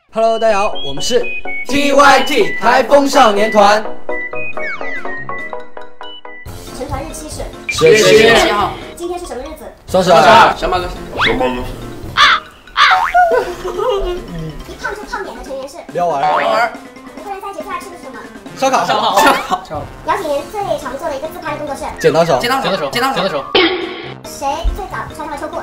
Hello， 大家好，我们是 TYT 台风少年团。 成团日期是 10月17号。 今天是什么日子？ 双十二。小马哥。 一胖就胖点的成员是撩娃。 5个人在一起最爱吃的是什么？ 烧烤。 姚景言最常做的一个自拍的动作是剪刀手。 谁最早穿上了秋裤？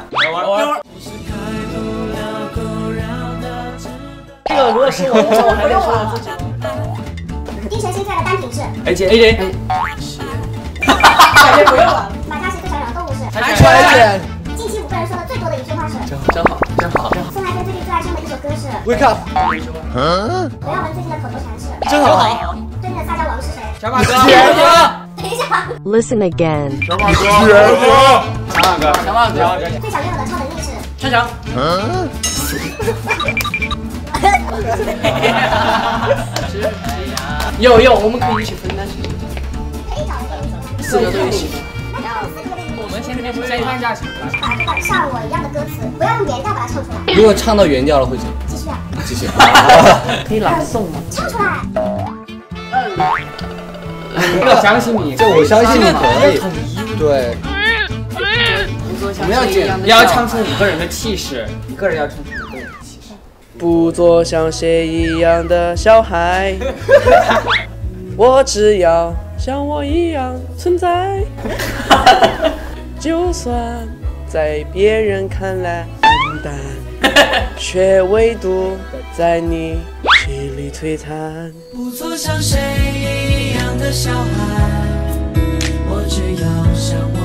这个如果是我还得说自己。 丁程鑫最爱的单品是 AJ。感觉不用了。 马嘉祺最常养的动物是快点。 近期5个人说的最多的一句话是真好。 宋海峰最近最爱唱的一首歌是 Wake up。 刘耀文最近的口头禅是真好。 对面的撒娇王是谁？ 小马哥。 等一下。 Listen again。 小马哥。 最想拥有的超能力是穿墙。有，我们可以一起分担。 可以找一个人 4个都一起。 那就4个的一起。 我们先看一下。 把这个像我一样的歌词，不要用原调把它唱出来。 如果唱到原调了会怎样？ 继续啊。 继续。 可以朗诵吗？ 唱出来。 我相信你， 我相信你可以。对。 我们要唱出5个人的气势，1个人要唱出5个人的气势。 不做像谁一样的小孩，我只要像我一样存在。就算在别人看来暗淡，却唯独在你心里璀璨。 不做像谁一样的小孩，我只要像